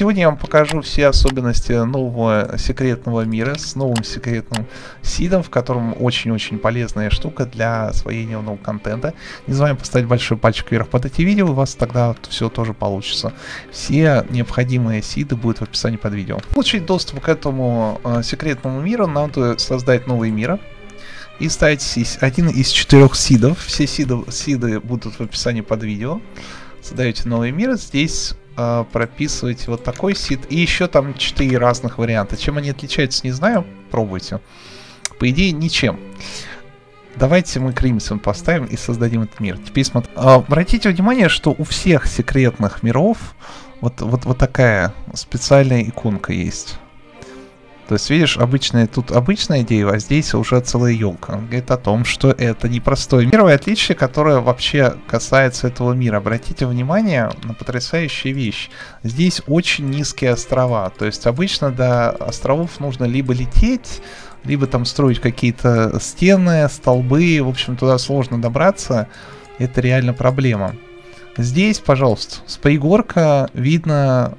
Сегодня я вам покажу все особенности нового секретного мира с новым секретным сидом, в котором очень-очень полезная штука для освоения нового контента. Не забываем поставить большой пальчик вверх под эти видео, у вас тогда все тоже получится. Все необходимые сиды будут в описании под видео. Получить доступ к этому секретному миру, надо создать новый мир и ставить один из 4 сидов. Все сиды будут в описании под видео. Создаете новый мир, здесь прописываете вот такой сид, и еще там 4 разных варианта. Чем они отличаются, не знаю, пробуйте. По идее, ничем. Давайте мы Crimson поставим и создадим этот мир. Теперь смотрите. Обратите внимание, что у всех секретных миров вот такая специальная иконка есть. То есть, видишь, тут обычная идея, а здесь уже целая елка. Говорит о том, что это непростой мир. Первое отличие, которое вообще касается этого мира. Обратите внимание на потрясающую вещь. Здесь очень низкие острова. То есть, обычно до островов нужно либо лететь, либо там строить какие-то стены, столбы. В общем, туда сложно добраться. Это реально проблема. Здесь, пожалуйста, с пригорка видно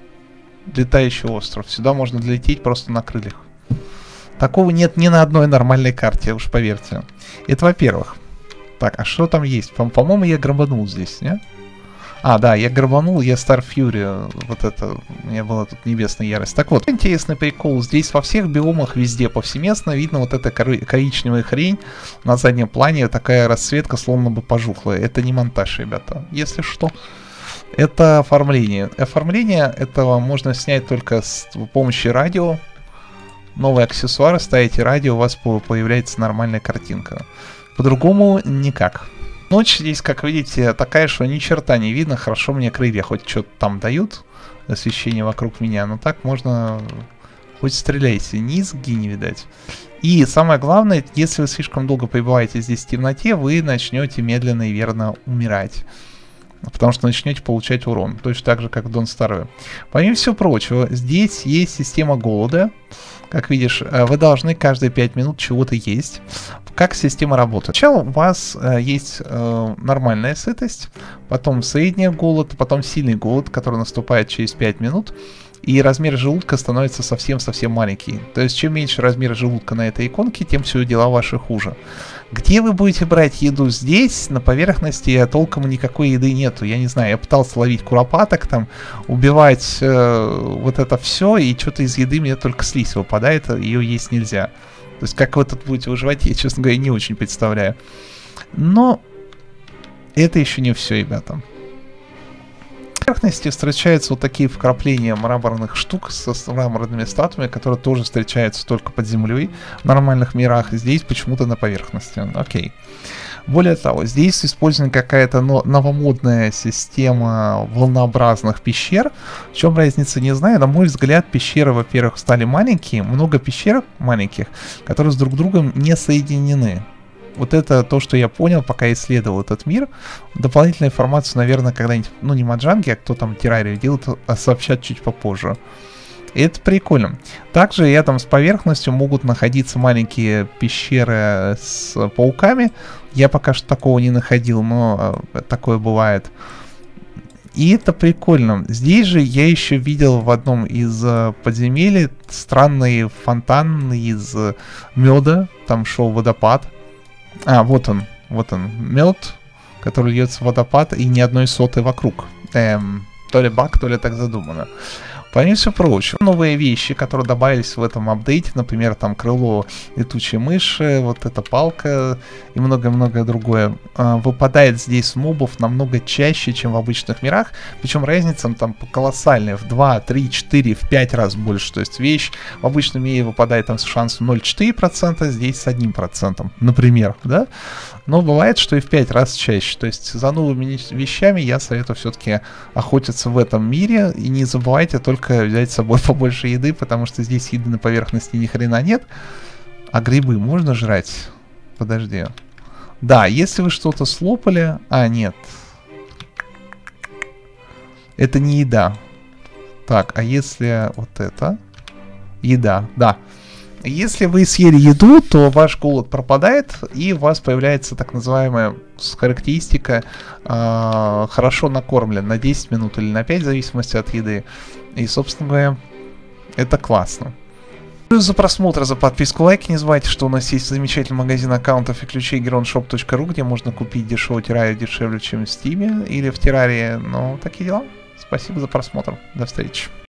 летающий остров. Сюда можно долететь просто на крыльях. Такого нет ни на одной нормальной карте, уж поверьте. Это во-первых. Так, а что там есть? По-моему, я грабанул здесь, не? А, да, я грабанул, я Star Fury. Вот это, у меня была тут небесная ярость. Так вот, интересный прикол. Здесь во всех биомах везде повсеместно видно вот эта коричневая хрень на заднем плане. Такая расцветка, словно бы пожухлая. Это не монтаж, ребята, если что. Это оформление. Оформление этого можно снять только с помощью радио. Новый аксессуар, ставите радио, у вас появляется нормальная картинка. По-другому никак. Ночь здесь, как видите, такая, что ни черта не видно. Хорошо мне крылья хоть что-то там дают, освещение вокруг меня. Но так можно хоть стреляйте, низги не видать. И самое главное, если вы слишком долго пребываете здесь в темноте, вы начнете медленно и верно умирать. Потому что начнете получать урон. Точно так же, как в Don't Starve. Помимо всего прочего, здесь есть система голода. Как видишь, вы должны каждые 5 минут чего-то есть. Как система работает? Сначала у вас есть нормальная сытость, потом средний голод, потом сильный голод, который наступает через 5 минут. И размер желудка становится совсем-совсем маленький. То есть, чем меньше размер желудка на этой иконке, тем все дела ваши хуже. Где вы будете брать еду? Здесь, на поверхности, толком никакой еды нету. Я не знаю, я пытался ловить куропаток, там, убивать вот это все, и что-то из еды мне только слизь выпадает, ее есть нельзя. То есть, как вы тут будете выживать, я, честно говоря, не очень представляю. Но это еще не все, ребята. На поверхности встречаются вот такие вкрапления мраморных штук со мраморными статуями, которые тоже встречаются только под землей в нормальных мирах. Здесь почему-то на поверхности. Окей. Более того, здесь использована какая-то новомодная система волнообразных пещер. В чем разница, не знаю. На мой взгляд, пещеры, во-первых, стали маленькие. Много пещер маленьких, которые с друг другом не соединены. Вот это то, что я понял, пока исследовал этот мир. Дополнительную информацию, наверное, когда-нибудь, ну не Маджанги, а кто там террарию делает, сообщат чуть попозже. И это прикольно. Также рядом с поверхностью могут находиться маленькие пещеры с пауками. Я пока что такого не находил, но такое бывает. И это прикольно. Здесь же я еще видел в одном из подземелий странный фонтан из меда. Там шел водопад. А, вот он, мед, который льется в водопад, и ни одной соты вокруг. То ли баг, то ли так задумано. Помимо всего прочего, новые вещи, которые добавились в этом апдейте, например, там крыло летучей мыши, вот эта палка и многое-многое другое, выпадает здесь с мобов намного чаще, чем в обычных мирах, причем разница там колоссальная, в 2, 3, 4, в 5 раз больше, то есть вещь в обычном мире выпадает там с шансом 0,4%, здесь с 1%, например, да? Но бывает, что и в 5 раз чаще. То есть за новыми вещами я советую все-таки охотиться в этом мире. И не забывайте только взять с собой побольше еды, потому что здесь еды на поверхности ни хрена нет. А грибы можно жрать? Подожди. Да, если вы что-то слопали... А, нет. Это не еда. Так, а если вот это? Еда, да. Если вы съели еду, то ваш голод пропадает, и у вас появляется так называемая характеристика хорошо накормлен на 10 минут или на 5, в зависимости от еды. И, собственно говоря, это классно. За просмотр, за подписку, лайки. Не забывайте, что у нас есть замечательный магазин аккаунтов и ключей geronshop.ru, где можно купить дешевую террарию дешевле, чем в Steam или в террарии. Ну, такие дела. Спасибо за просмотр. До встречи.